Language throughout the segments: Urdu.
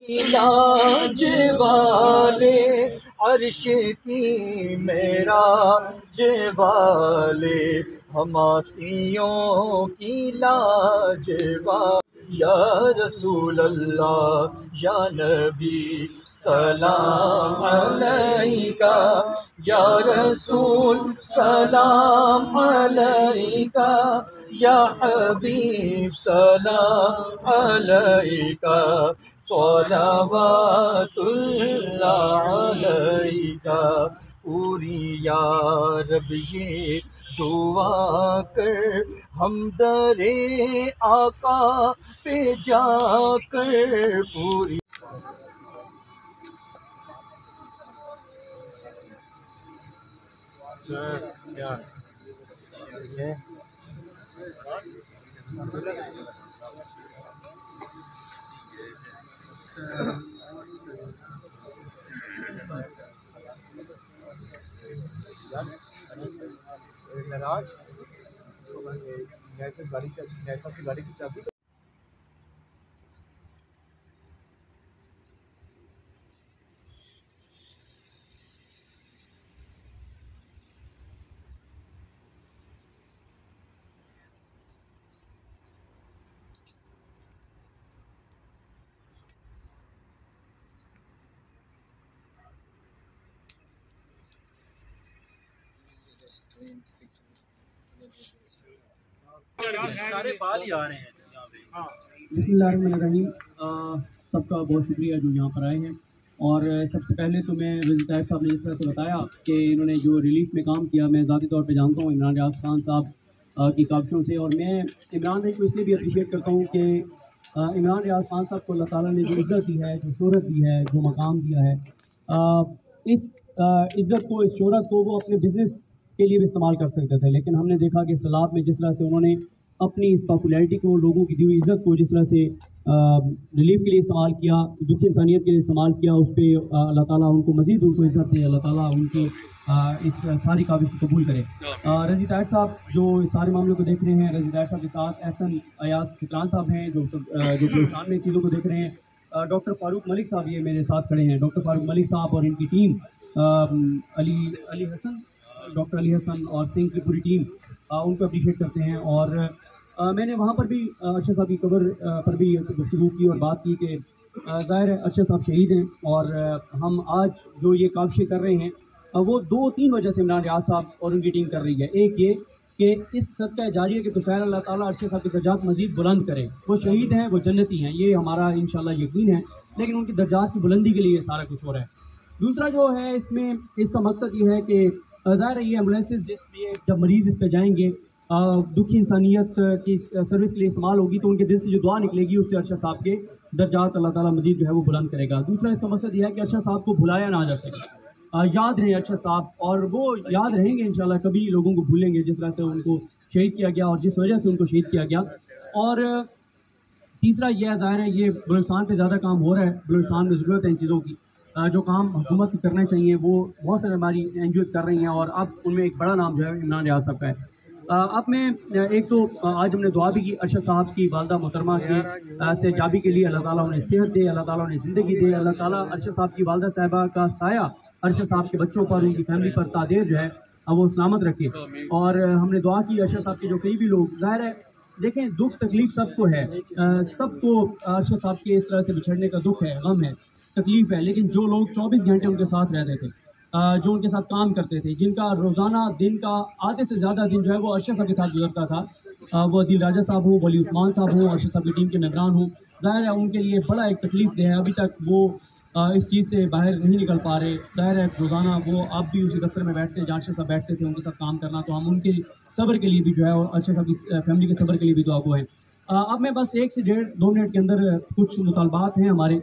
لاج والے عرش کی معراج والے حماسیوں کی لاج والے یا رسول اللہ یا نبی سلام علیکہ یا رسول سلام علیکہ یا حبیب سلام علیکہ صلوات اللہ علیکہ پوری یا رب یہ دعا کر ہم در آقا پہ جا کر پوری گاڑی کی چابی سارے بعد ہی آ رہے ہیں یہاں پہ۔ بسم اللہ الرحمن الرحیم۔ سب کا بہت شکریہ جو یہاں پر آئے ہیں، اور سب سے پہلے تو میں رضی طاہر صاحب نے اس طرح سے بتایا کہ انہوں نے جو ریلیف میں کام کیا، میں ذاتی طور پہ جانتا ہوں عمران ریاض خان صاحب کی کاوشوں سے، اور میں عمران بھائی کو اس لیے بھی اپریشیٹ کرتا ہوں کہ عمران ریاض خان صاحب کو اللہ تعالیٰ نے جو عزت دی ہے، جو شہرت دی ہے، جو مقام دیا ہے، اس عزت کو، اس شہرت کو وہ اپنے بزنس کے لیے بھی استعمال کر سکتے تھے، لیکن ہم نے دیکھا کہ اصلاحات میں جس طرح سے انہوں نے اپنی اس پاپولیرٹی کو، لوگوں کی دی ہوئی عزت کو جس طرح سے ریلیف کے لیے استعمال کیا، دکھی انسانیت کے لیے استعمال کیا، اس پہ اللہ تعالیٰ ان کو مزید ان کو عزت دے، اللہ تعالیٰ ان کی اس ساری کاوش کو قبول کرے۔ رضی طاہر صاحب جو اس سارے معاملے کو دیکھ رہے ہیں، رضی طاہر صاحب کے ساتھ احسن ایاز فکران صاحب ہیں جو بلوچستان میں چیزوں کو دیکھ رہے ہیں، ڈاکٹر فاروق ملک صاحب یہ میرے ساتھ کھڑے ہیں، ڈاکٹر فاروق ملک صاحب اور ان کی ٹیم، علی حسن، ڈاکٹر علی حسن اور سنگھ کی پوری ٹیم، ان کو اپریشیٹ کرتے ہیں۔ اور میں نے وہاں پر بھی ارشد صاحب کی قبر پر بھی گفتگو کی اور بات کی کہ ظاہر ہے ارشد صاحب شہید ہیں، اور ہم آج جو یہ کاوشیں کر رہے ہیں وہ 2-3 وجہ سے عمران ریاض صاحب اور ان کی ٹیم کر رہی ہے۔ ایک یہ کہ اس صدقہ جاریہ کے بغیر اللہ تعالیٰ ارشد صاحب کے درجات مزید بلند کرے، وہ شہید ہیں، وہ جنتی ہیں، یہ ہمارا انشاءاللہ یقین ہے، لیکن ان کی درجات کی بلندی کے لیے سارا کچھ ہو رہا ہے۔ دوسرا جو ہے اس میں، اس کا مقصد یہ ہے کہ ظاہر ہے یہ ایمبولینسز جس لیے جب مریض اس پہ جائیں گے، دکھی انسانیت کی سروس کے لیے استعمال ہوگی، تو ان کے دل سے جو دعا نکلے گی اس سے ارشد صاحب کے درجات اللہ تعالیٰ مزید جو ہے وہ بلند کرے گا۔ دوسرا اس کا مقصد یہ ہے کہ ارشد صاحب کو بھلایا نہ جا سکے، یاد رہیں ارشد صاحب، اور وہ یاد رہیں گے انشاءاللہ، کبھی لوگوں کو بھولیں گے جس طرح سے ان کو شہید کیا گیا اور جس وجہ سے ان کو شہید کیا گیا۔ اور تیسرا یہ ہے، ظاہر ہے یہ بلوچستان پہ زیادہ کام ہو رہا ہے، بلوچستان میں ضرورت ہے ان چیزوں کی، جو کام حکومت کی کرنا چاہیے وہ بہت سارے ہماری این جی اوز کر رہی ہیں، اور اب ان میں ایک بڑا نام جو ہے عمران ریاض صاحب کا ہے۔ اب میں ایک تو آج ہم نے دعا بھی کی ارشد صاحب کی والدہ محترمہ کی صحتیابی کے لیے، اللہ تعالیٰ انہیں صحت دے، اللہ تعالیٰ انہیں زندگی دے، اللہ تعالیٰ ارشد صاحب کی والدہ صاحبہ کا سایہ ارشد صاحب کے بچوں پر، ان کی فیملی پر تادیر جو ہے وہ سلامت رکھے۔ اور ہم نے دعا کی ارشد صاحب کے جو کئی بھی لوگ، ظاہر ہے دیکھیں دکھ تکلیف سب کو ہے، سب کو ارشد صاحب کے اس طرح سے بچھڑنے کا دکھ ہے، غم ہے، تکلیف ہے، لیکن جو لوگ 24 گھنٹے ان کے ساتھ رہتے تھے، جو ان کے ساتھ کام کرتے تھے، جن کا روزانہ دن کا آدھے سے زیادہ دن جو ہے وہ ارشد صاحب کے ساتھ گزرتا تھا، وہ عدیل راجہ صاحب ہوں، ولی عثمان صاحب ہوں، ارشد صاحب کی ٹیم کے ممبران ہوں، ظاہر ہے ان کے لیے بڑا ایک تکلیف دہ ہے، ابھی تک وہ اس چیز سے باہر نہیں نکل پا رہے۔ ظاہر ہے روزانہ وہ آپ بھی اسی دفتر میں بیٹھتے ہیں جہاں ارشد صاحب بیٹھتے تھے، ان کے ساتھ کام کرنا، تو ہم ان کے صبر کے لیے بھی جو ہے اور ارشد صاحب کی فیملی کے صبر کے لیے بھی دعا گو ہیں۔ اب میں بس 1 سے 1.5-2 منٹ کے اندر کچھ مطالبات ہیں ہمارے،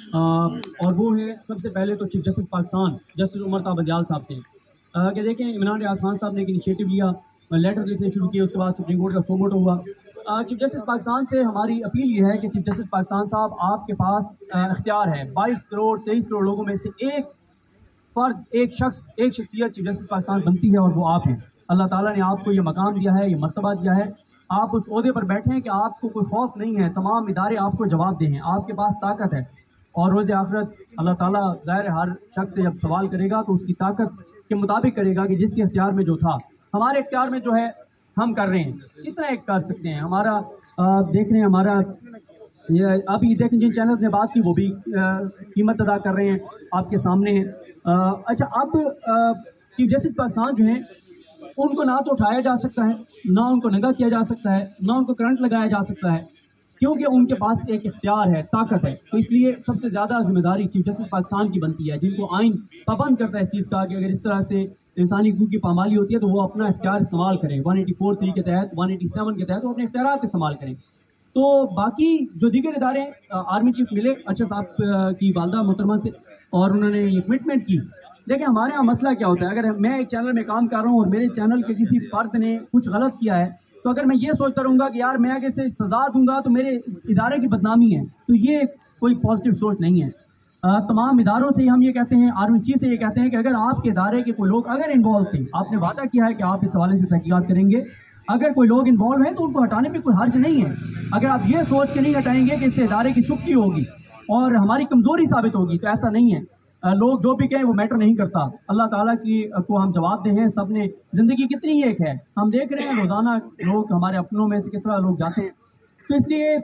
اور وہ ہے سب سے پہلے تو chief justice Pakistan justice Umar Ata Bandial صاحب سے کہ دیکھیں عمران ریاض خان صاحب نے ایک انیشیٹو لیا، لیٹر لکھنے شروع کیے، اس کے بعد سپریم کورٹ کا سو موٹو ہوا۔ چیف جسٹس پاکستان سے ہماری اپیل یہ ہے کہ چیف جسٹس پاکستان صاحب آپ کے پاس اختیار ہے، 22 کروڑ 23 کروڑ لوگوں میں سے ایک فرد، ایک شخص، ایک شخصیت چیف جسٹس پاکستان بنتی ہے، اور وہ آپ ہیں۔ اللہ تعالیٰ نے آپ کو یہ مقام دیا ہے، یہ مرتبہ دیا ہے، آپ اس عہدے پر بیٹھے ہیں کہ آپ کو کوئی خوف نہیں ہے، تمام ادارے آپ کو جواب دیں ہیں، آپ کے پاس طاقت ہے، اور روز آخرت اللہ تعالیٰ ظاہر ہر شخص سے جب سوال کرے گا تو اس کی طاقت کے مطابق کرے گا کہ جس کے اختیار میں جو تھا. ہمارے اختیار میں جو ہے ہم کر رہے ہیں, کتنا ایک کر سکتے ہیں. ہمارا دیکھ رہے ہیں, ہمارا ابھی دیکھیں جن چینلز نے بات کی وہ بھی قیمت ادا کر رہے ہیں, آپ کے سامنے ہیں. اچھا, اب چیف جسٹس پاکستان جو ہیں ان کو نہ تو اٹھایا جا سکتا ہے, نہ ان کو ننگا کیا جا سکتا ہے, نہ ان کو کرنٹ لگایا جا سکتا ہے, کیونکہ ان کے پاس ایک اختیار ہے, طاقت ہے. تو اس لیے سب سے زیادہ ذمہ داری چیف جسٹس پاکستان کی بنتی ہے, جن کو آئین پابند کرتا ہے اس چیز کا کہ اگر اس طرح سے انسانی حقوق کی پامالی ہوتی ہے تو وہ اپنا اختیار استعمال کریں. 184(3) کے تحت, 187 کے تحت وہ اپنے اختیارات استعمال کریں. تو باقی جو دیگر ادارے آرمی چیف ملے ارشد صاحب کی والدہ محترمہ سے اور انہوں نے یہ کمٹمنٹ کی. دیکھیں ہمارے یہاں مسئلہ کیا ہوتا ہے, اگر میں ایک چینل میں کام کر رہا ہوں اور میرے چینل کے کسی فرد نے کچھ غلط کیا ہے تو اگر میں یہ سوچتا رہوں گا کہ یار میں اگر اسے سزا دوں گا تو میرے ادارے کی بدنامی ہے, تو یہ کوئی پازیٹیو سوچ نہیں ہے. تمام اداروں سے ہم یہ کہتے ہیں, آرمی چیف سے یہ کہتے ہیں کہ اگر آپ کے ادارے کے کوئی لوگ اگر انوالو تھے, آپ نے وعدہ کیا ہے کہ آپ اس حوالے سے تحقیقات کریں گے, اگر کوئی لوگ انوالو ہیں تو ان کو ہٹانے میں کوئی حرج نہیں ہے. اگر آپ یہ سوچ کے نہیں ہٹائیں گے کہ اس سے ادارے کی سستی ہوگی اور ہماری کمزوری ثابت ہوگی, تو ایسا نہیں ہے. لوگ جو بھی کہیں وہ میٹر نہیں کرتا. اللہ تعالیٰ کی کو ہم جواب دیں ہیں. سب نے زندگی کتنی ایک ہے, ہم دیکھ رہے ہیں روزانہ لوگ ہمارے اپنوں میں سے کس طرح لوگ جاتے ہیں. تو اس لیے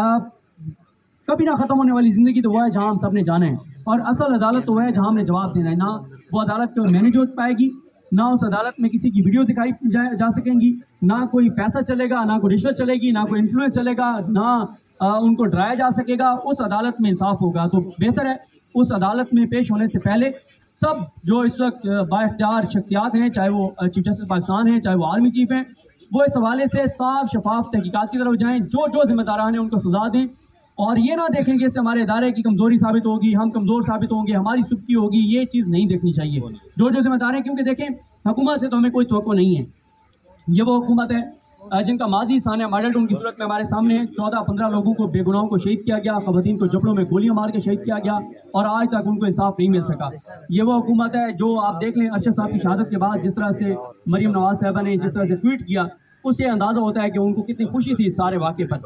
کبھی نہ ختم ہونے والی زندگی تو وہ ہے جہاں ہم سب نے جانا ہے, اور اصل عدالت تو وہ ہے جہاں ہم نے جواب دینا ہے. نہ وہ عدالت کو مینیج ہو پائے گی, نہ اس عدالت میں کسی کی ویڈیو دکھائی جا سکیں گی, نہ کوئی پیسہ چلے گا, نہ کوئی رشوت چلے گی, نہ کوئی انفلوئنس چلے گا, نہ ان کو ڈرایا جا سکے گا. اس عدالت میں انصاف ہوگا. تو بہتر ہے اس عدالت میں پیش ہونے سے پہلے سب جو اس وقت با اختیار شخصیات ہیں, چاہے وہ چیف جسٹس پاکستان ہیں, چاہے وہ آرمی چیف ہیں, وہ اس حوالے سے صاف شفاف تحقیقات کی طرف جائیں. جو ذمہ داران ہیں ان کو سزا دیں, اور یہ نہ دیکھیں کہ اس سے ہمارے ادارے کی کمزوری ثابت ہوگی, ہم کمزور ثابت ہوں گے, ہماری سستی ہوگی. یہ چیز نہیں دیکھنی چاہیے. جو ذمہ دار ہیں, کیونکہ دیکھیں حکومت سے تو ہمیں کوئی توقع نہیں ہے. یہ وہ حکومت ہے جن کا ماضی سانحہ ماڈل ٹاؤن کی صورت میں ہمارے سامنے ہے. 14-15 لوگوں کو بے گناہوں کو شہید کیا گیا, خواتین کو جبڑوں میں گولیاں مار کے شہید کیا گیا, اور آج تک ان کو انصاف نہیں مل سکا. یہ وہ حکومت ہے جو آپ دیکھ لیں ارشد صاحب کی شہادت کے بعد جس طرح سے مریم نواز صاحبہ نے جس طرح سے ٹویٹ کیا, اس سے اندازہ ہوتا ہے کہ ان کو کتنی خوشی تھی اس سارے واقعے پر.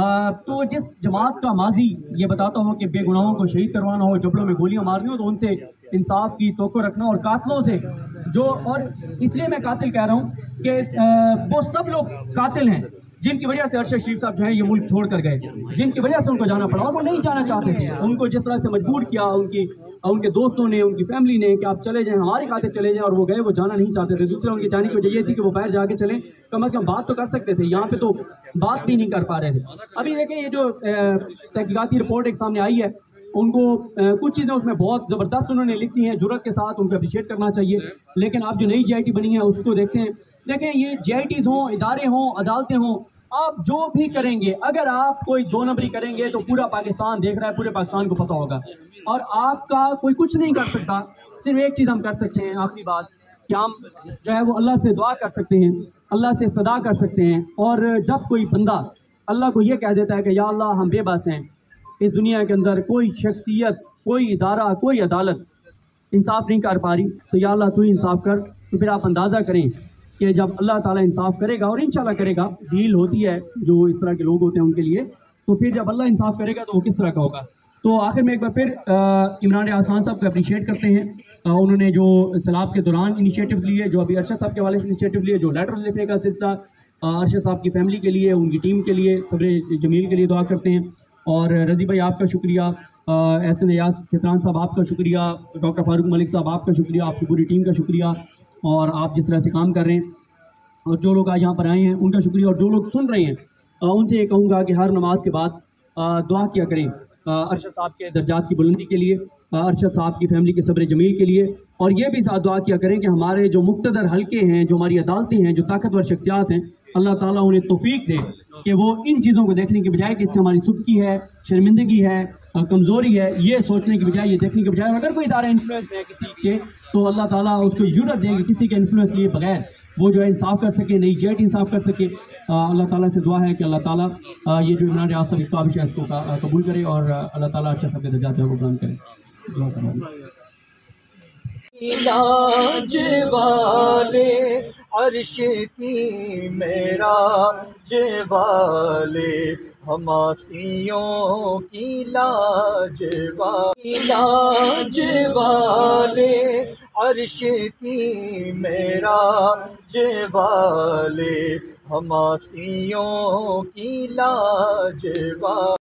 تو جس جماعت کا ماضی یہ بتاتا ہو کہ بے گناہوں کو شہید کروانا ہو, جبڑوں میں گولیاں مارنی ہو, تو ان سے انصاف کی توقع رکھنا, اور قاتلوں سے جو, اور اس لیے میں قاتل کہہ رہا ہوں کہ وہ سب لوگ قاتل ہیں جن کی وجہ سے ارشد شریف صاحب جو ہے یہ ملک چھوڑ کر گئے, جن کی وجہ سے ان کو جانا پڑا, اور وہ نہیں جانا چاہتے تھے. ان کو جس طرح سے مجبور کیا ان کے دوستوں نے, ان کی فیملی نے کہ آپ چلے جائیں, ہماری خاطر چلے جائیں, اور وہ گئے, وہ جانا نہیں چاہتے تھے. دوسرے ان کی جانے کی وجہ یہ تھی کہ وہ باہر جا کے چلیں, کم از کم بات تو کر سکتے تھے. یہاں پہ تو بات بھی نہیں کر پا رہے تھے. ابھی دیکھیں یہ جو تحقیقاتی رپورٹ ایک سامنے آئی ہے, ان کو کچھ چیزیں اس میں بہت زبردست انہوں نے لکھی ہیں, جرأت کے ساتھ, ان کو اپریشیٹ کرنا چاہیے. لیکن آپ جو نئی جی آئی ٹی بنی ہے اس کو دیکھتے ہیں, دیکھیں یہ جی آئی ٹیز ہوں, ادارے ہوں, عدالتیں ہوں, آپ جو بھی کریں گے, اگر آپ کوئی دو نمبری کریں گے تو پورا پاکستان دیکھ رہا ہے, پورے پاکستان کو پتہ ہوگا, اور آپ کا کوئی کچھ نہیں کر سکتا. صرف ایک چیز ہم کر سکتے ہیں, آخری بات, کہ ہم جو ہے وہ اللہ سے دعا کر سکتے ہیں, اللہ سے استدعا کر سکتے ہیں. اور جب کوئی بندہ اللہ کو یہ کہہ دیتا ہے کہ یا اللہ ہم بے بس ہیں, اس دنیا کے اندر کوئی شخصیت, کوئی ادارہ, کوئی عدالت انصاف نہیں کر پا رہی, تو یا اللہ تو ہی انصاف کر. تو پھر آپ اندازہ کریں کہ جب اللہ تعالیٰ انصاف کرے گا, اور انشاءاللہ کرے گا, ڈیل ہوتی ہے جو اس طرح کے لوگ ہوتے ہیں ان کے لیے, تو پھر جب اللہ انصاف کرے گا تو وہ کس طرح کا ہوگا. تو آخر میں ایک بار پھر عمران ریاض خان صاحب کو اپریشیٹ کرتے ہیں. انہوں نے جو سیلاب کے دوران انیشیٹو لیے, جو ابھی ارشد صاحب کے حوالے سے انیشیٹو لیے, جو لیٹر لکھنے کا سلسلہ, ارشد صاحب کی فیملی کے لیے, ان کی ٹیم کے لیے, صبر جمیل کے لیے دعا کرتے ہیں. اور رضی بھائی آپ کا شکریہ, احسن ایاز کھتران صاحب آپ کا شکریہ, ڈاکٹر فاروق ملک صاحب آپ کا شکریہ, آپ کی پوری ٹیم کا شکریہ, اور آپ جس طرح سے کام کر رہے ہیں, اور جو لوگ آج یہاں پر آئے ہیں ان کا شکریہ. اور جو لوگ سن رہے ہیں ان سے یہ کہوں گا کہ ہر نماز کے بعد دعا کیا کریں ارشد صاحب کے درجات کی بلندی کے لیے, ارشد صاحب کی فیملی کے صبر جمیل کے لیے, اور یہ بھی ساتھ دعا کیا کریں کہ ہمارے جو مقتدر حلقے ہیں, جو ہماری عدالتیں ہیں, جو طاقتور شخصیات ہیں, اللہ تعالیٰ انہیں توفیق دے کہ وہ ان چیزوں کو دیکھنے کے بجائے کہ اس سے ہماری سستی ہے, شرمندگی ہے, کمزوری ہے, یہ سوچنے کی بجائے, یہ دیکھنے کے بجائے, اگر کوئی ادارہ انفلوئنس میں ہے کسی کے, تو اللہ تعالیٰ اس کو جرأت دے کہ کسی کے انفلوئنس لیے بغیر وہ جو ہے انصاف کر سکے, نئی جی آئی ٹی انصاف کر سکے. اللہ تعالیٰ سے دعا ہے کہ اللہ تعالیٰ یہ جو عمران ریاض صاحب کی کاوش ہے اس کو قبول کرے, اور اللہ تعالیٰ اچھا سب کے درجات کو بلند کرے. لاج والے عرش کی معراج والے حماسیوں کی لاج والے عرش کی معراج والے حماسیوں کی لاج والے